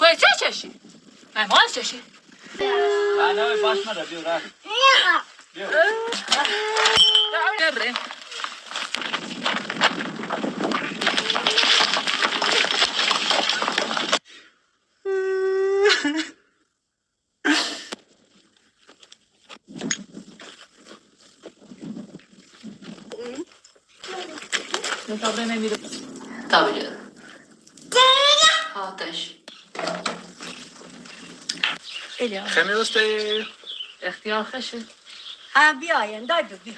توی چه چشی؟ مال چشی؟ نه باش مده بیو راه بیو بریم طبعا نمیره طبعا آتش خمی رسته اختیار خشه هم بیاین دادو بیا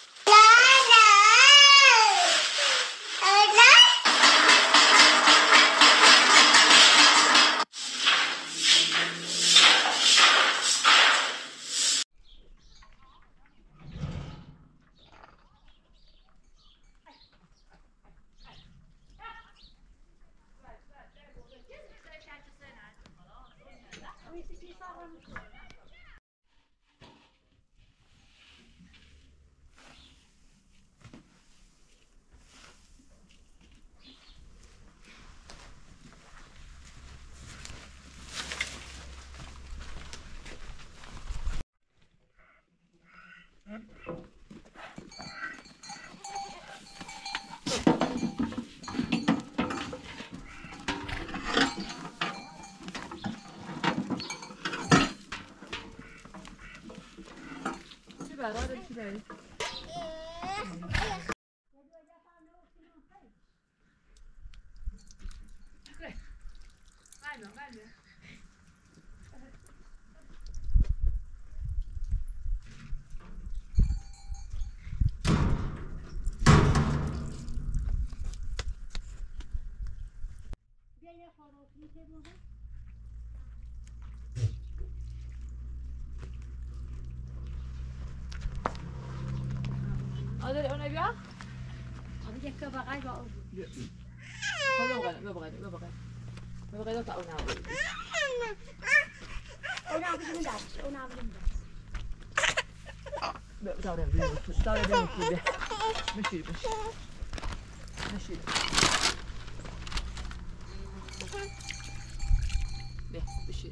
آدر اون بیا آره یک بغل با اون ما بغل تا اون نبود اونم بدون دست اونم بدون دست دارم مشي به بشي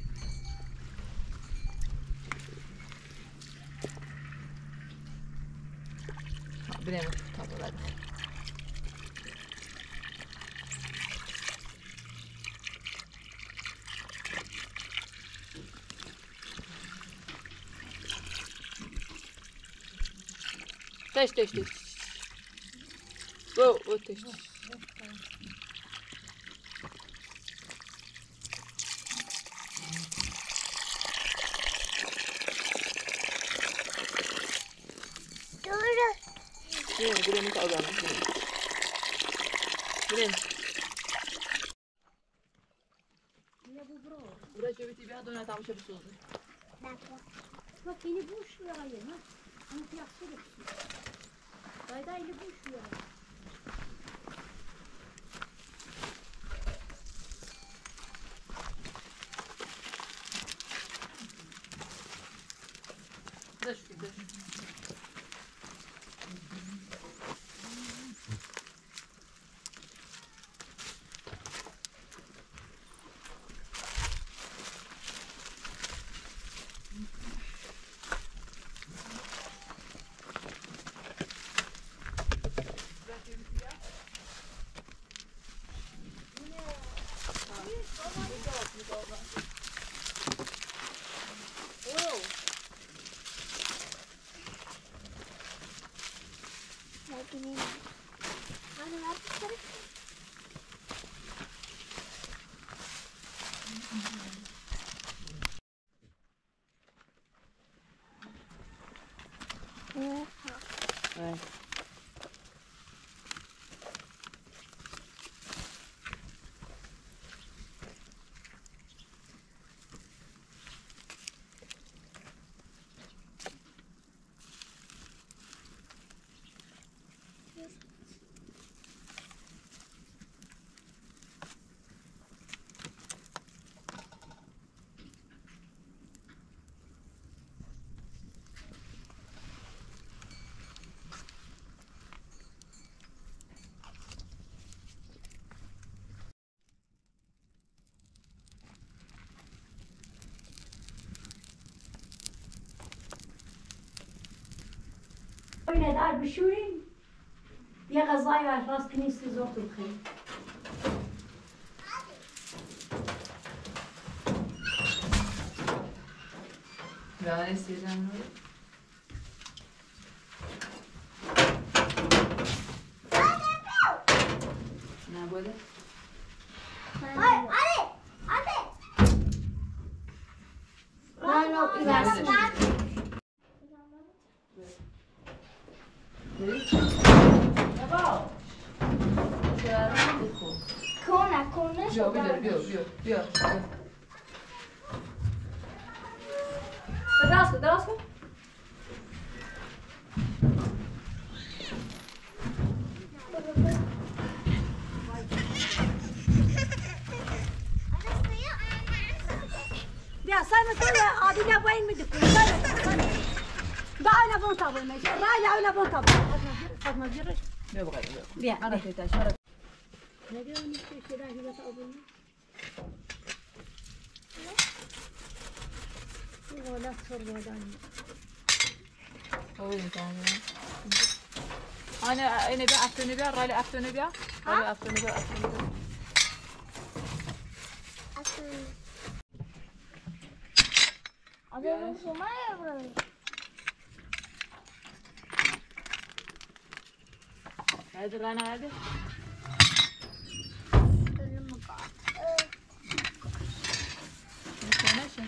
بريم طب بعد تش او تش بریم تا آدم بریم برای چه بیتی بیاد دونه تماشه بسوزه ما فيني بوش يا غير ما انا في احسن بايدا اللي بوش يا دش بشوریم یه غذای راست که نیست زخت بخوریم. Ben isteyeceğim böyle. Ne böyle? Bia. Dras kız. بیا سایمه تو آدی نه باید میده کنی سایمه دا اینا بون تابل میشه رای اینا بون تابل فاطمه بیرش بیا بقید بیا انا تیتاش مرا نگه نیستی که راهی بتا آبون ولا سرودانی اوه تمام انا بیا افتونی بیا رالی افتونی بیا رالی افتونی بیا Adamın somaya burayı. hadi Rana hadi Ölüm bak. Konuşun.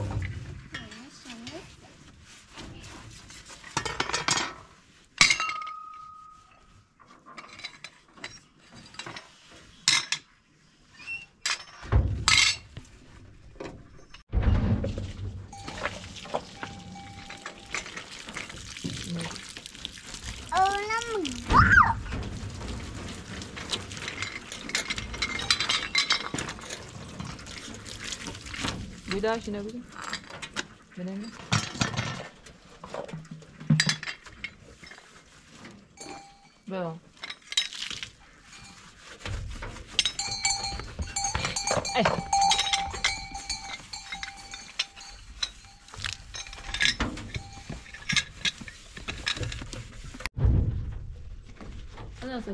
Bir daha şuna bir. Benim. Böyle. Ay. Nasıl?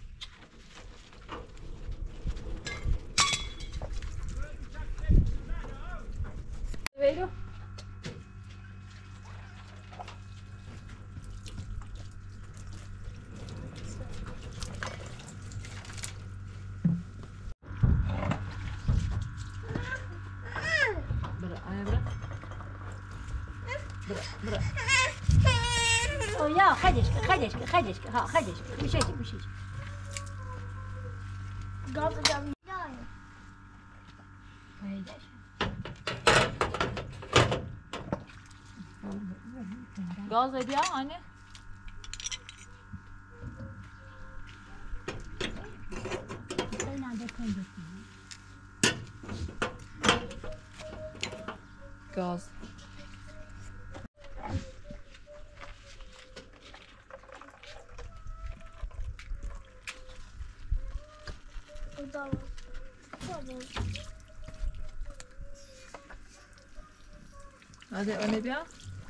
Vedo. Bırak. O ya خدش ها خدش میشه گاز جمعی Gaz ediyor anne. Gaz. Hadi öne bir.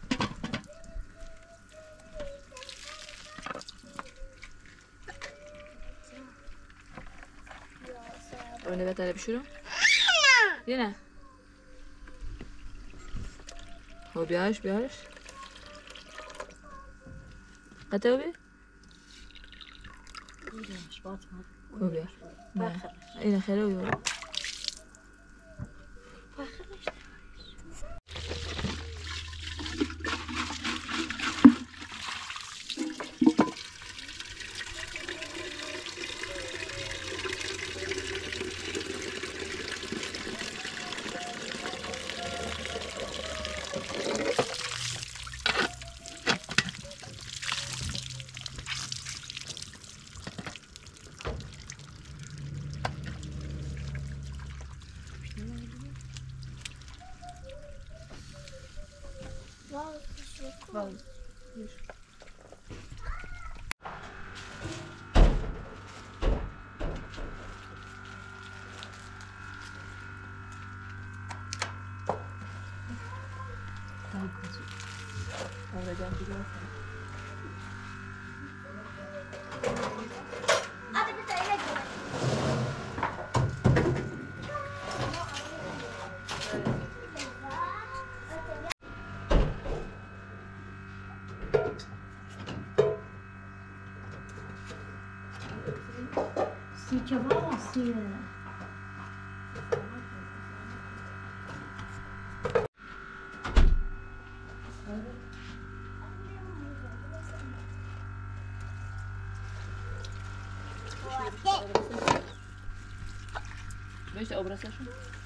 Öne bir tane pişirin. Yine. O biaş. Hadi خوبه نه این خیلی خوبه Vallahi. Orada kebab aslında. Weź obraz jeszcze.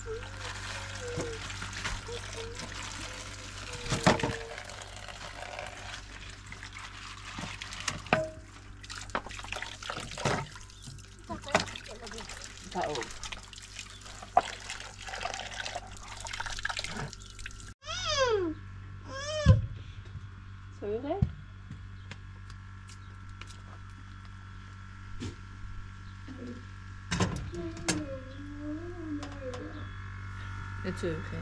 Söyle. Natuurlijk.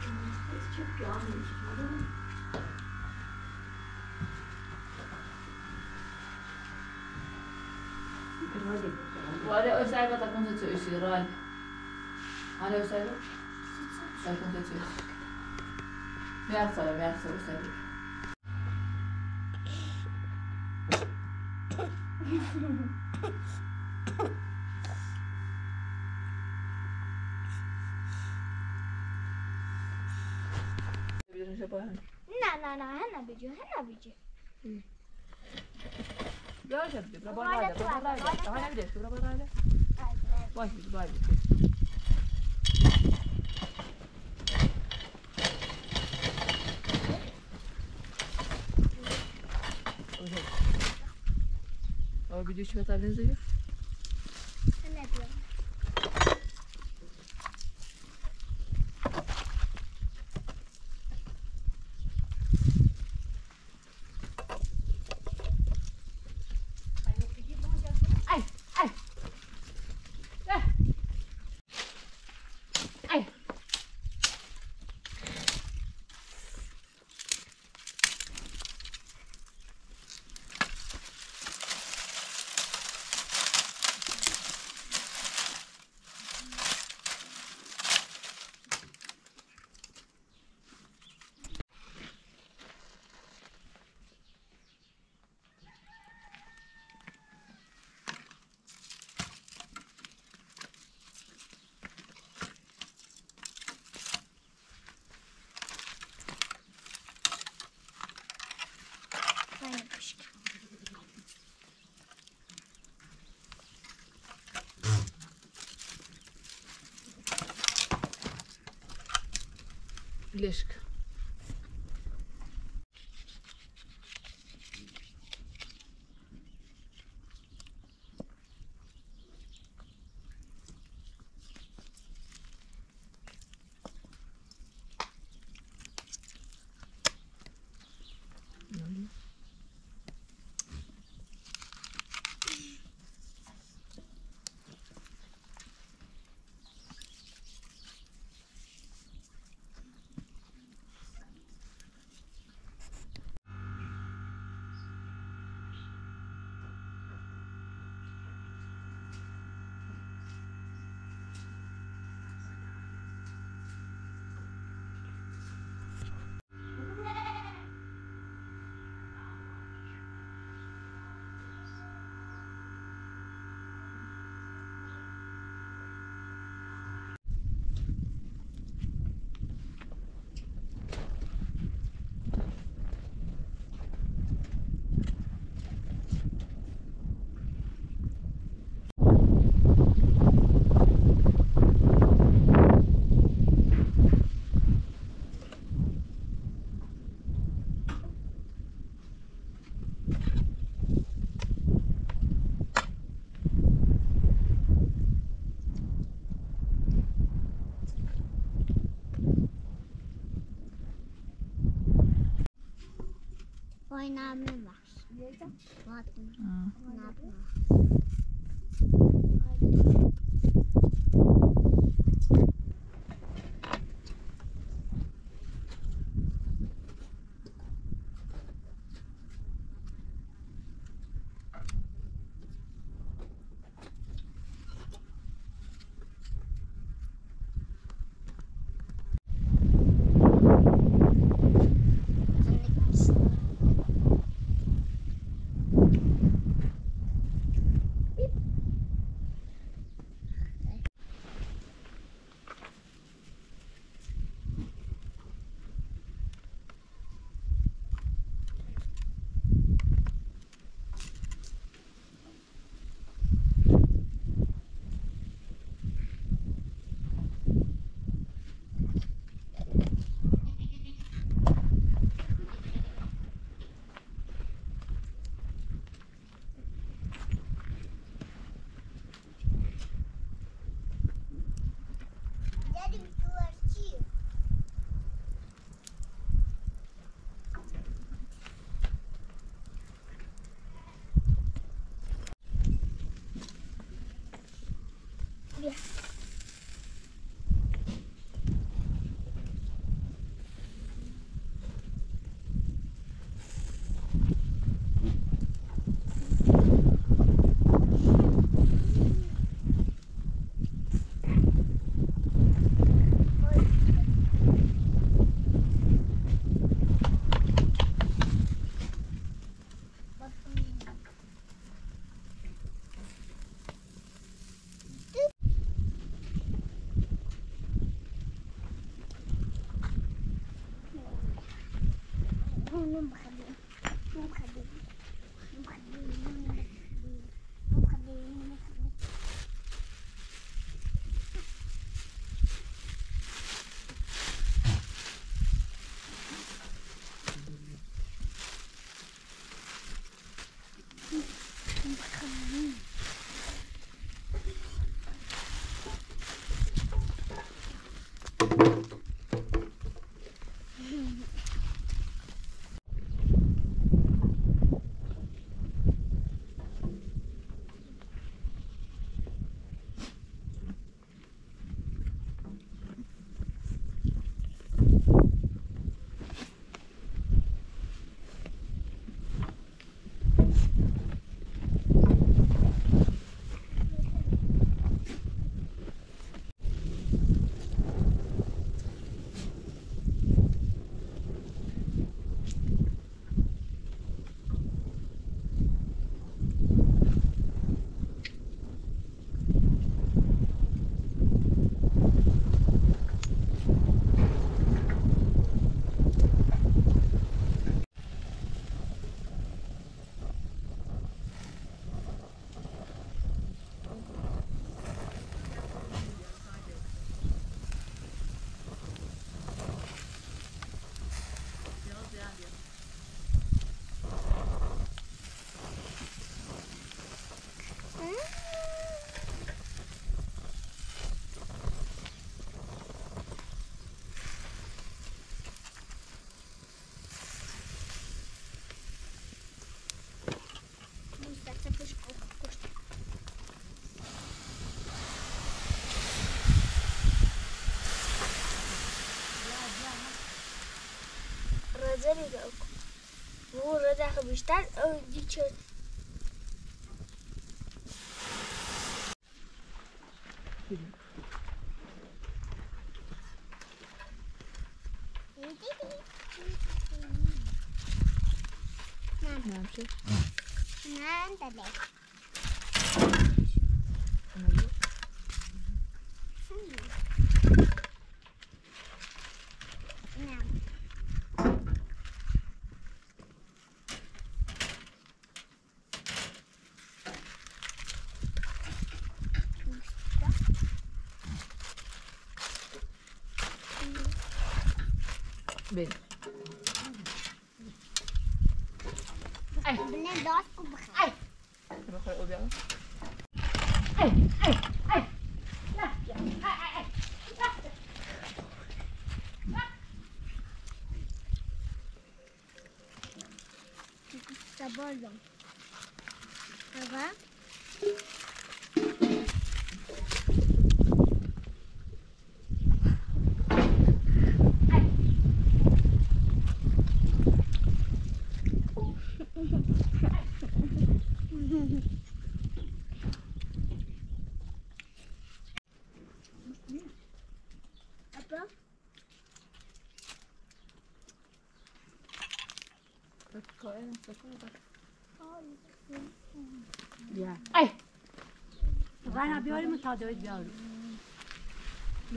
ولا أسعى تكون تتأشي راي أنا أسعى تكون تتأشي ما يحصل أسعى نه هنا بيجي لا شباب برا رايدة أنا بديش برا رايدة واش باي أو بديش شو تعملين زيه هنا بيجي ليش Why not me max? What? Not me. زری رو و رو داخل بیشتر او دیچه نمشه نه داده بین بینه داست کو بخیر بخواه او بیارم Sabordom. Baba. Apa? بیا ای غنا بیاریم تا دوید بیاریم بیا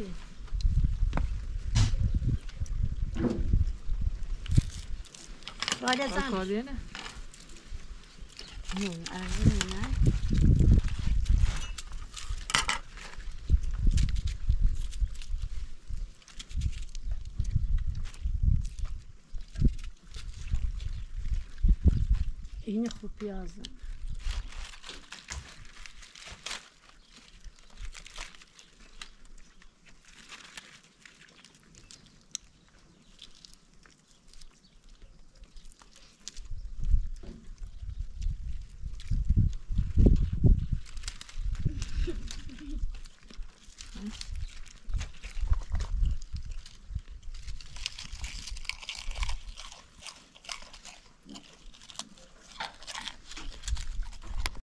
باید زن کاردینه نه این خوب پیازه